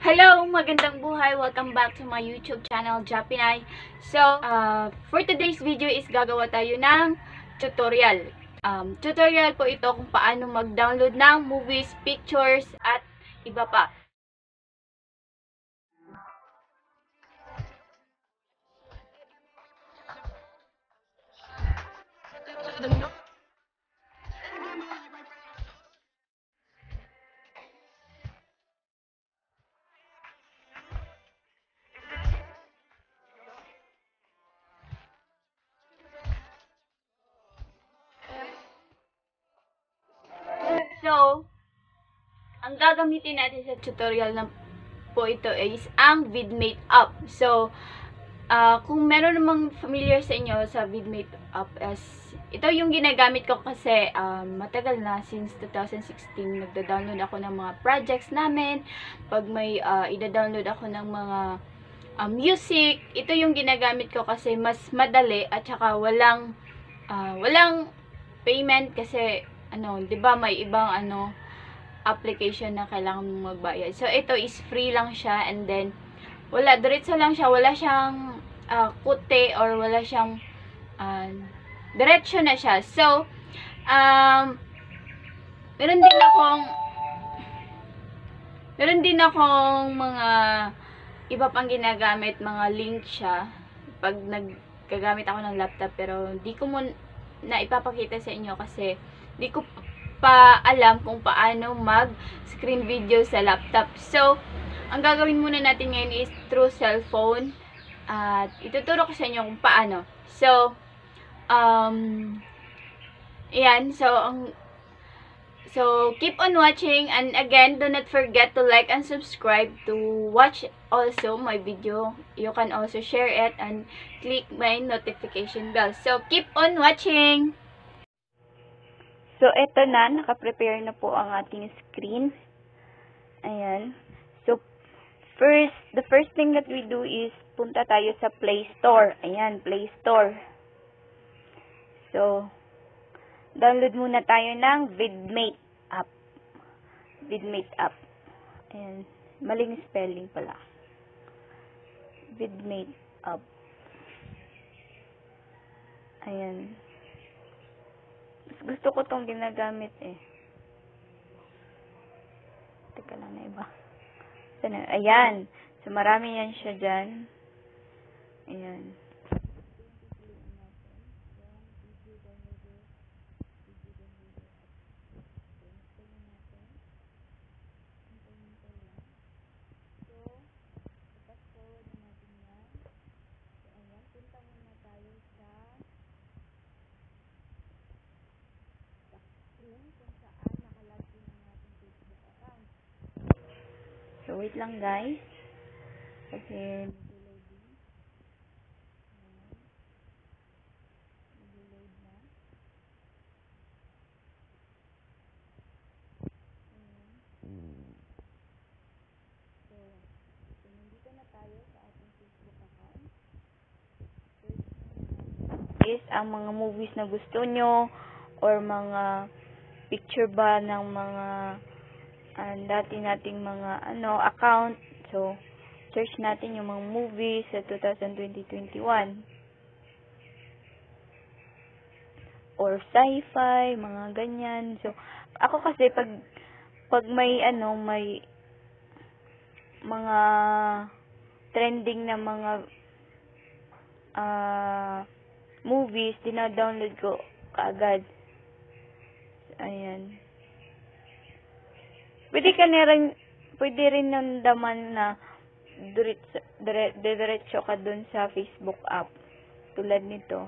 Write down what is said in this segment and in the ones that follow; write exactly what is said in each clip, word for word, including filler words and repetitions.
Hello! Magandang buhay! Welcome back to my YouTube channel, Japinay. So, uh, for today's video is gagawa tayo ng tutorial. Um, tutorial po ito kung paano mag-download ng movies, pictures, at iba pa. So, ang gagamitin natin sa tutorial na po ito is ang Vidmate app. So, uh, kung meron namang familiar sa inyo sa Vidmate app, as ito yung ginagamit ko kasi um, matagal na, since two thousand sixteen nagda-download ako ng mga projects namin. Pag may uh, ida-download ako ng mga uh, music, ito yung ginagamit ko kasi mas madali at saka walang uh, walang payment kasi ano, 'di ba may ibang ano application na kailangan mong magbayad. So, ito is free lang siya, and then, wala, diretso lang siya, wala siyang uh, kute, or wala siyang, uh, diretso na siya. So, um, meron din akong, meron din akong mga, iba pang ginagamit, mga link siya, pag naggagamit ako ng laptop, pero di ko mo na ipapakita sa inyo kasi, di ko pa alam kung paano mag-screen video sa laptop. So, ang gagawin muna natin ngayon is through cellphone. At ituturo ko sa inyo kung paano. So, um, ayan. So, ang, so, keep on watching. And again, do not forget to like and subscribe to watch also my video. You can also share it and click my notification bell. So, keep on watching! So, eto na, naka-prepare na po ang ating screen. Ayan. So, first, the first thing that we do is, punta tayo sa Play Store. Ayan, Play Store. So, download muna tayo ng Vidmate app. Vidmate app. Ayan, maling spelling pala. Vidmate app. Ayan. Gusto ko tong ginagamit eh. Teka lang na iba. Sana, ayan. So, marami yan siya dyan. Ayan. So, wait lang guys. Kasi, is ang mga movies na gusto nyo, or mga picture ba ng mga uh, dati nating mga ano account. So, search natin yung mga movies sa two thousand twenty to twenty-one. Or sci-fi, mga ganyan. So, ako kasi pag pag may ano, may mga trending na mga uh, movies, dina-download ko kaagad. Ayan. Pwede ka na rin, pwede rin nandaman na diretso, dire, diretso ka dun sa Facebook app. Tulad nito.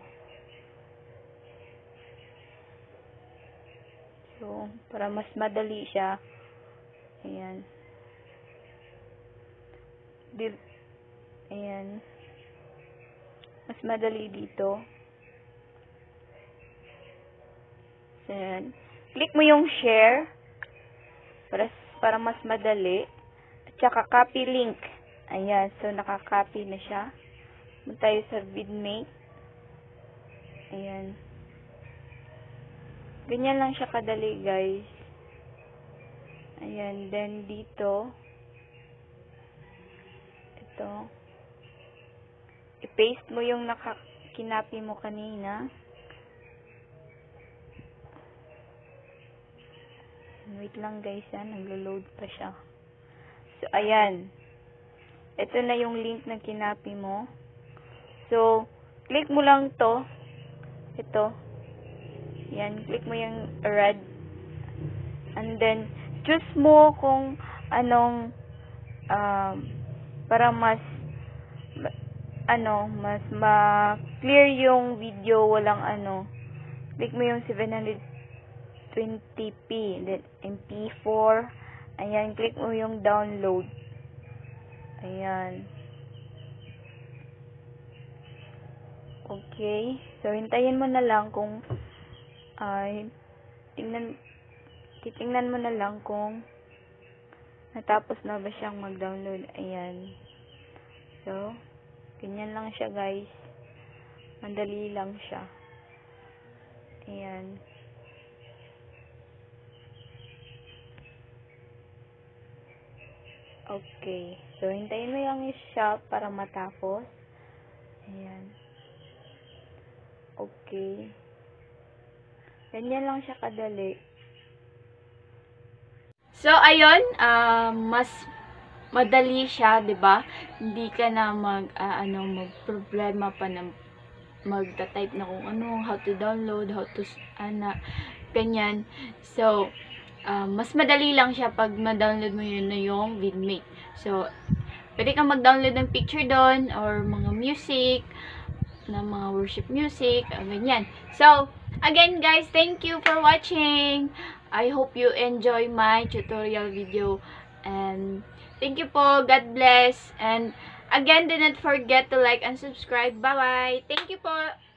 So, para mas madali siya. Ayan. Di, ayan. Mas madali dito. So, ayan. Click mo yung share para para mas madali. At saka copy link. Ayan. So, naka-copy na siya. Punta tayo sa Vidmate. Ayan. Ganyan lang siya kadali, guys. Ayan. Then, dito. Ito. I-paste mo yung nakakinapi mo kanina. Wait lang guys, ha. Naglo-load pa siya. So, ayan. Ito na yung link na kinapi mo. So, click mo lang to. Ito. Yan. Click mo yung red. And then, choose mo kung anong um, para mas ano, mas ma-clear yung video, walang ano. Click mo yung seven twenty p, then M P four. Ayan, click mo yung download. Ayan. Okay. So, hintayin mo na lang kung ay tingnan titingnan mo na lang kung natapos na ba siyang mag-download. Ayan. So, ganyan lang siya, guys. Madali lang siya. Ayan. Okay. So, hintayin mo lang siya para matapos. Ayan. Okay. Ganyan lang siya kadali. So, ayun. Uh, mas madali siya, 'di ba? Hindi ka na mag uh, ano mag-problema pa na magta-type na kung ano, how to download, how to ana ganyan. So, uh, mas madali lang siya pag ma-download mo yun na yung Vidmate. So, pwede kang mag-download ng picture doon or mga music, na mga worship music, uh, ganyan. So, again guys, thank you for watching. I hope you enjoy my tutorial video. And thank you po. God bless. And again, do not forget to like and subscribe. Bye-bye. Thank you po.